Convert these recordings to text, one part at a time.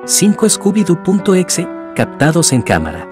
5scooby-doo.exe, captados en cámara.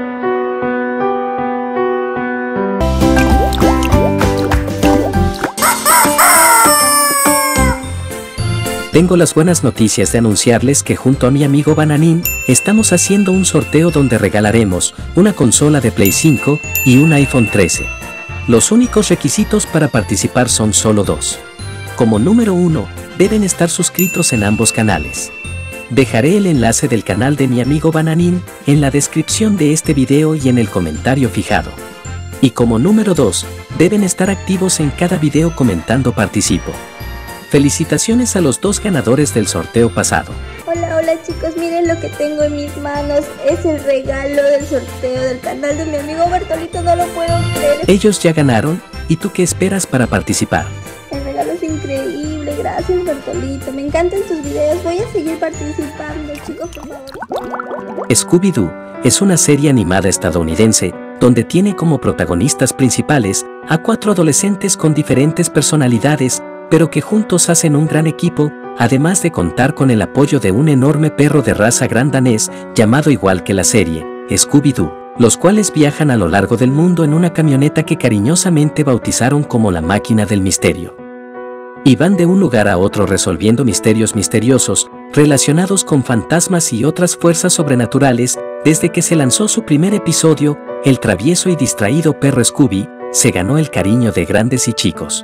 Tengo las buenas noticias de anunciarles que junto a mi amigo Bananín, estamos haciendo un sorteo donde regalaremos una consola de Play 5 y un iPhone 13. Los únicos requisitos para participar son solo dos. Como número 1, deben estar suscritos en ambos canales. Dejaré el enlace del canal de mi amigo Bananín en la descripción de este video y en el comentario fijado. Y como número 2, deben estar activos en cada video comentando participo. Felicitaciones a los dos ganadores del sorteo pasado. Hola chicos, miren lo que tengo en mis manos. Es el regalo del sorteo del canal de mi amigo Bertolito, no lo puedo creer. Ellos ya ganaron, ¿y tú qué esperas para participar? El regalo es increíble, gracias Bertolito. Me encantan tus videos, voy a seguir participando, chicos, por favor. Scooby-Doo es una serie animada estadounidense donde tiene como protagonistas principales a 4 adolescentes con diferentes personalidades, pero que juntos hacen un gran equipo, además de contar con el apoyo de un enorme perro de raza gran danés, llamado igual que la serie, Scooby-Doo, los cuales viajan a lo largo del mundo en una camioneta que cariñosamente bautizaron como la Máquina del Misterio. Y van de un lugar a otro resolviendo misterios misteriosos, relacionados con fantasmas y otras fuerzas sobrenaturales. Desde que se lanzó su primer episodio, el travieso y distraído perro Scooby se ganó el cariño de grandes y chicos.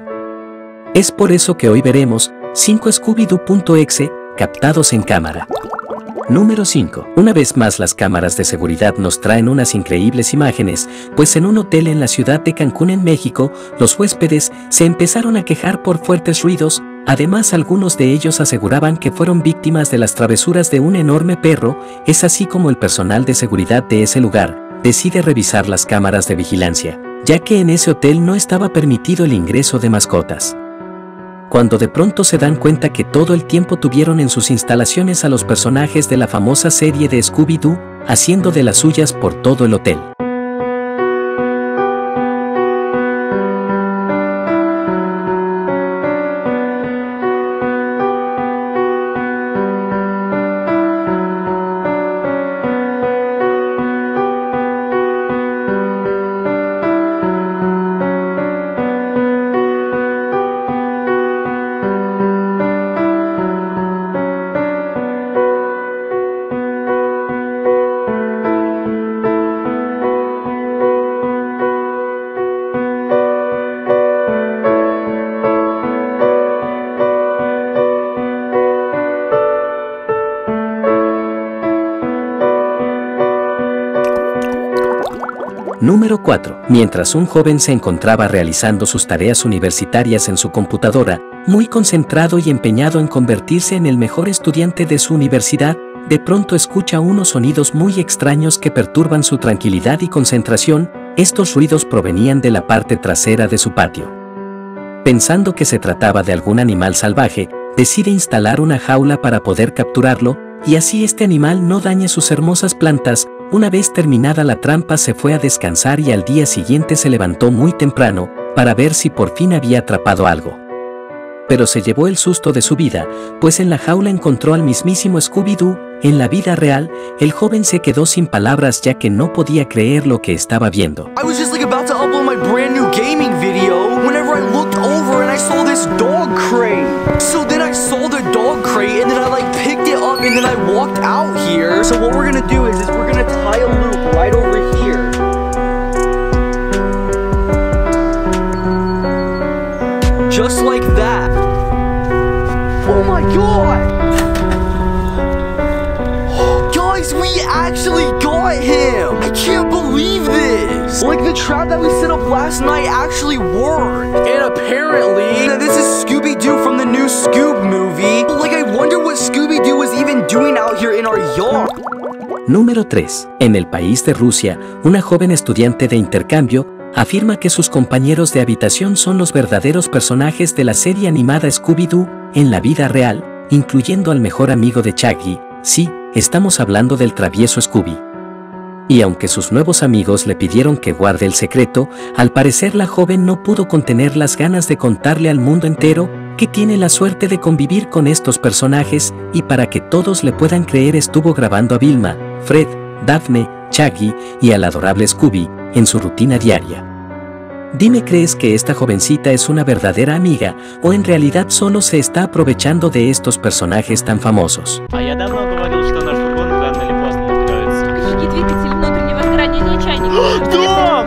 Es por eso que hoy veremos 5scooby-doo.exe, captados en cámara. Número 5. Una vez más las cámaras de seguridad nos traen unas increíbles imágenes, pues en un hotel en la ciudad de Cancún en México, los huéspedes se empezaron a quejar por fuertes ruidos. Además, algunos de ellos aseguraban que fueron víctimas de las travesuras de un enorme perro. Es así como el personal de seguridad de ese lugar decide revisar las cámaras de vigilancia, ya que en ese hotel no estaba permitido el ingreso de mascotas. Cuando de pronto se dan cuenta que todo el tiempo tuvieron en sus instalaciones a los personajes de la famosa serie de Scooby-Doo, haciendo de las suyas por todo el hotel. Número 4. Mientras un joven se encontraba realizando sus tareas universitarias en su computadora, muy concentrado y empeñado en convertirse en el mejor estudiante de su universidad, de pronto escucha unos sonidos muy extraños que perturban su tranquilidad y concentración. Estos ruidos provenían de la parte trasera de su patio. Pensando que se trataba de algún animal salvaje, decide instalar una jaula para poder capturarlo, y así este animal no dañe sus hermosas plantas. Una vez terminada la trampa se fue a descansar y al día siguiente se levantó muy temprano para ver si por fin había atrapado algo. Pero se llevó el susto de su vida, pues en la jaula encontró al mismísimo Scooby-Doo. En la vida real, el joven se quedó sin palabras ya que no podía creer lo que estaba viendo. I was just about to upload my brand new gaming video whenever I looked over and I saw this dog crate. So then I saw the dog crate and then I picked it up and then I walked out here. So what we're gonna do is we're gonna tie a loop right over here. Just like that. Oh my god! Guys, we actually got him! I can't believe this! The trap that we set up last night actually worked! And apparently, this is Scooby-Doo from the new Scoob movie. I wonder what Scooby-Doo was even doing out here in our yard. Número 3. En el país de Rusia, una joven estudiante de intercambio afirma que sus compañeros de habitación son los verdaderos personajes de la serie animada Scooby-Doo en la vida real, incluyendo al mejor amigo de Shaggy. Sí, estamos hablando del travieso Scooby. Y aunque sus nuevos amigos le pidieron que guarde el secreto, al parecer la joven no pudo contener las ganas de contarle al mundo entero. que tiene la suerte de convivir con estos personajes y para que todos le puedan creer estuvo grabando a Vilma, Fred, Daphne, Shaggy y al adorable Scooby en su rutina diaria. Dime, ¿crees que esta jovencita es una verdadera amiga o en realidad solo se está aprovechando de estos personajes tan famosos? А я давно говорил, что наш фургон рано или поздно откроется. Включите двигатель внутреннего сгорания чайника. Том!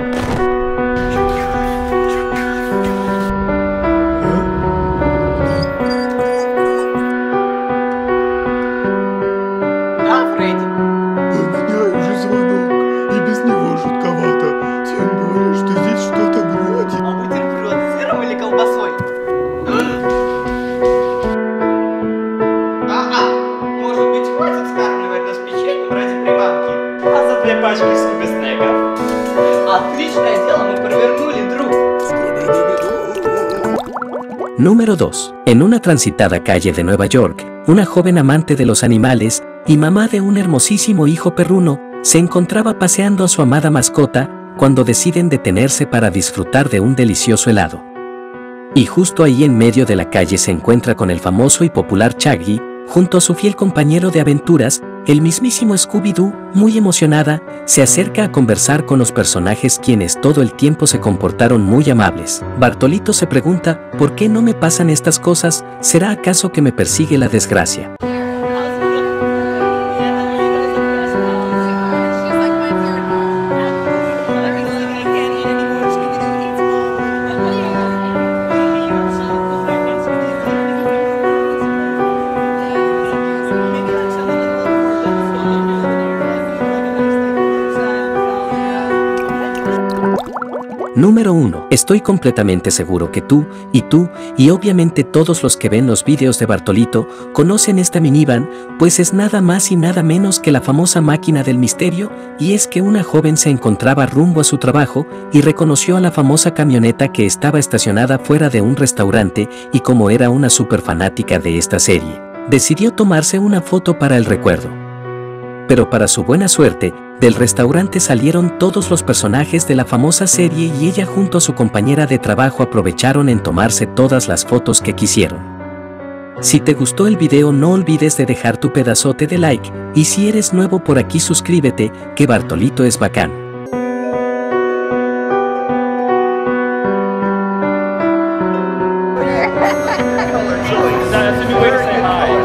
Да, Фредди? Поменяй уже звонок, и без него жутковато. Тем более, что здесь что-то бродит. А бутерброд с сыром или колбасой? Может быть, хватит скармливать нас печеньем ради приманки? А за 2 пачки скуби-снеков? Отличное дело мы провернули, друг. Número 2. En una transitada calle de Nueva York, una joven amante de los animales y mamá de un hermosísimo hijo perruno se encontraba paseando a su amada mascota cuando deciden detenerse para disfrutar de un delicioso helado. Y justo ahí en medio de la calle se encuentra con el famoso y popular Shaggy, junto a su fiel compañero de aventuras, el mismísimo Scooby-Doo. Muy emocionada, se acerca a conversar con los personajes quienes todo el tiempo se comportaron muy amables. Bartolito se pregunta, ¿por qué no me pasan estas cosas? ¿Será acaso que me persigue la desgracia? Número 1. Estoy completamente seguro que tú, y obviamente todos los que ven los videos de Bartolito, conocen esta minivan, pues es nada más y nada menos que la famosa máquina del misterio, y es que una joven se encontraba rumbo a su trabajo y reconoció a la famosa camioneta que estaba estacionada fuera de un restaurante y como era una súper fanática de esta serie, decidió tomarse una foto para el recuerdo. Pero para su buena suerte, del restaurante salieron todos los personajes de la famosa serie y ella junto a su compañera de trabajo aprovecharon en tomarse todas las fotos que quisieron. Si te gustó el video no olvides de dejar tu pedazote de like y si eres nuevo por aquí suscríbete, que Bartolito es bacán. That's a new way to say hi.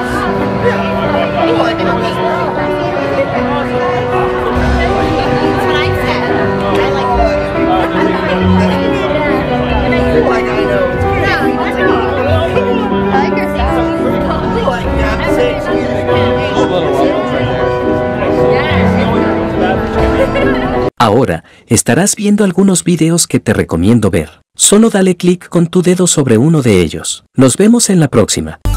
Ahora, estarás viendo algunos videos que te recomiendo ver. Solo dale clic con tu dedo sobre uno de ellos. Nos vemos en la próxima.